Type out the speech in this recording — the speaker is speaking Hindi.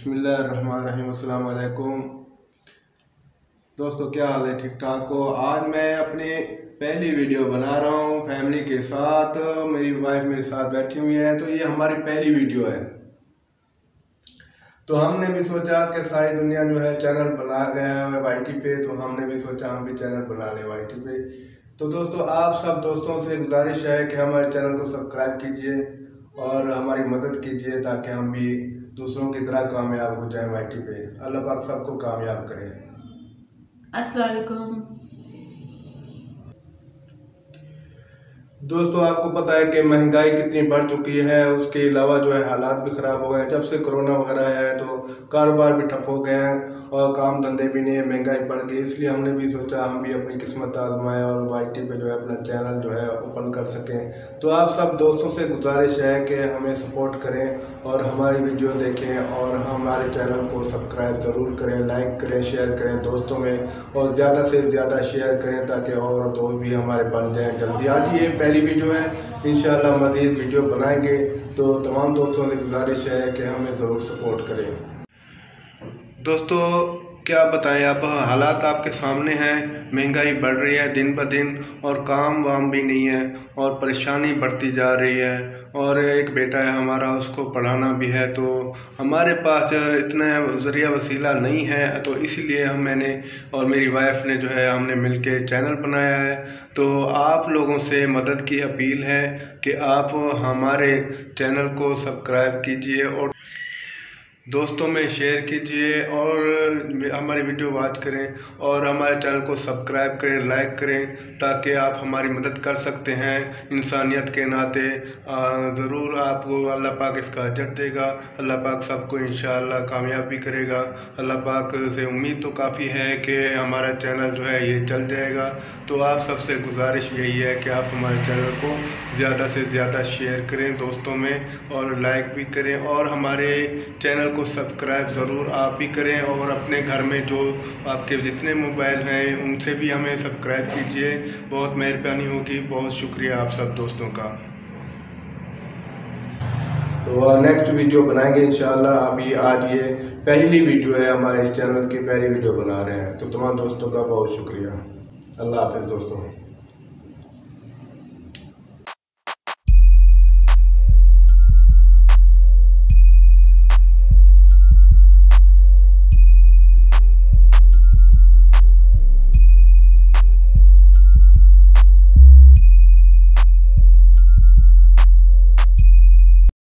बिस्मिल्लाहिर्रहमानिर्रहीम। अस्सलाम वालेकुम दोस्तों, क्या हाल है? ठीक ठाक हो? आज मैं अपनी पहली वीडियो बना रहा हूँ फैमिली के साथ। मेरी वाइफ मेरे साथ बैठी हुई है, तो ये हमारी पहली वीडियो है। तो हमने भी सोचा कि सारी दुनिया जो है चैनल बना गया है वाईटी पे, तो हमने भी सोचा हम भी चैनल बना लें वाईटी पे। तो दोस्तों, आप सब दोस्तों से गुजारिश है कि हमारे चैनल को सब्सक्राइब कीजिए और हमारी मदद कीजिए ताकि हम भी दूसरों की तरह कामयाब हो जाएं वाईटी पे। अल्लाह पाक सबको कामयाब करे। अस्सलाम वालेकुम। दोस्तों, आपको पता है कि महंगाई कितनी बढ़ चुकी है, उसके अलावा जो है हालात भी ख़राब हो गए हैं। जब से कोरोना वगैरह है तो कारोबार भी ठप हो गए हैं और काम धंधे भी नहीं है, महंगाई बढ़ गई। इसलिए हमने भी सोचा हम भी अपनी किस्मत आजमाएं और वाईटी पे जो है अपना चैनल जो है ओपन कर सकें। तो आप सब दोस्तों से गुजारिश है कि हमें सपोर्ट करें और हमारी वीडियो देखें और हमारे चैनल को सब्सक्राइब ज़रूर करें, लाइक करें, शेयर करें दोस्तों में, और ज़्यादा से ज़्यादा शेयर करें ताकि और दोस्त भी हमारे बन जाएँ जल्दी। आज ये पहली वीडियो है, इंशाल्लाह मज़ीद वीडियो बनाएंगे। तो तमाम दोस्तों से गुजारिश है कि हमें ज़रूर सपोर्ट करें। दोस्तों, क्या बताएं, अब हालात आपके सामने हैं। महंगाई बढ़ रही है दिन ब दिन और काम वाम भी नहीं है और परेशानी बढ़ती जा रही है। और एक बेटा है हमारा, उसको पढ़ाना भी है, तो हमारे पास इतना ज़रिया वसीला नहीं है। तो इसीलिए मैंने और मेरी वाइफ ने जो है हमने मिलके चैनल बनाया है। तो आप लोगों से मदद की अपील है कि आप हमारे चैनल को सब्सक्राइब कीजिए और दोस्तों में शेयर कीजिए और हमारी वीडियो वॉच करें और हमारे चैनल को सब्सक्राइब करें, लाइक करें, ताकि आप हमारी मदद कर सकते हैं। इंसानियत के नाते ज़रूर आपको अल्लाह पाक इसका अजर देगा। अल्लाह पाक सबको इंशाअल्लाह कामयाब भी करेगा। अल्लाह पाक से उम्मीद तो काफ़ी है कि हमारा चैनल जो है ये चल जाएगा। तो आप सबसे गुजारिश यही है कि आप हमारे चैनल को ज़्यादा से ज़्यादा शेयर करें दोस्तों में और लाइक भी करें और हमारे चैनल को सब्सक्राइब ज़रूर आप भी करें और अपने घर में जो आपके जितने मोबाइल हैं उनसे भी हमें सब्सक्राइब कीजिए। बहुत मेहरबानी होगी। बहुत शुक्रिया आप सब दोस्तों का। तो नेक्स्ट वीडियो बनाएंगे इंशाल्लाह। अभी आज ये पहली वीडियो है, हमारे इस चैनल की पहली वीडियो बना रहे हैं। तो तमाम दोस्तों का बहुत शुक्रिया। अल्लाह हाफ़िज़ दोस्तों।